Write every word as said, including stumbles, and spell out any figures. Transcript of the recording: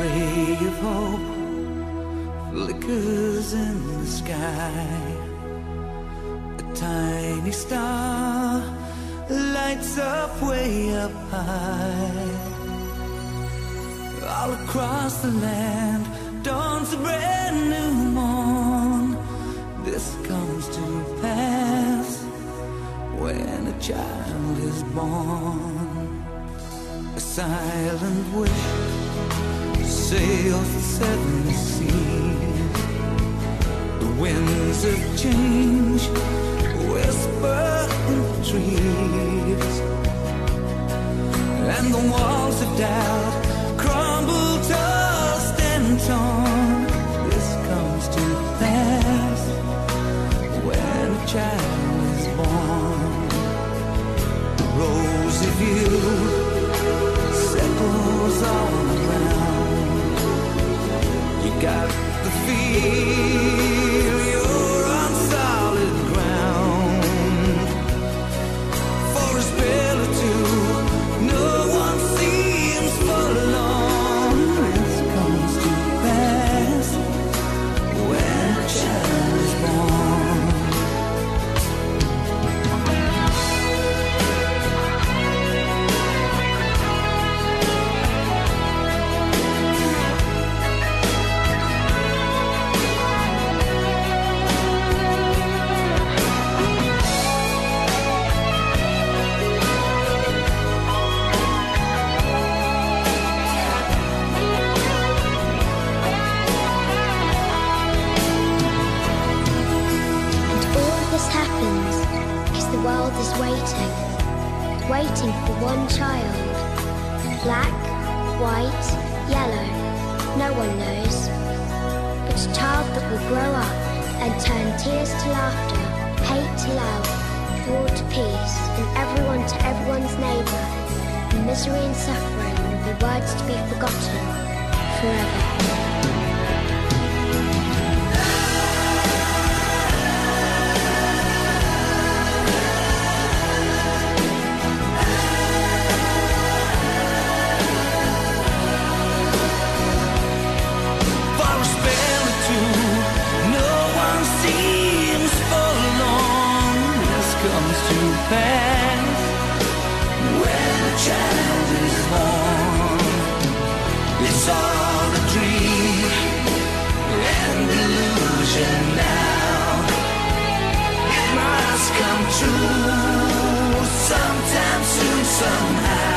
ray of hope flickers in the sky. A tiny star lights up way up high. All across the land dawns a brand new morn. This comes to pass when a child is born. A silent wish sails the seven seas. The winds of change whisper in the trees, and the walls of doubt crumble, tossed and torn. This comes to pass when a child is born. The rose of youth settles all around. You got the feel you're on solid ground. For a spell or two, no one seems forlorn. This comes to pass when a child is born. The world is waiting, waiting for one child. Black, white, yellow, no one knows. But a child that will grow up and turn tears to laughter, hate to love, war to peace, and everyone to everyone's neighbour. And misery and suffering will be words to be forgotten forever. Pass when a child is born. It's all a dream and illusion now. It must come true sometime soon, somehow.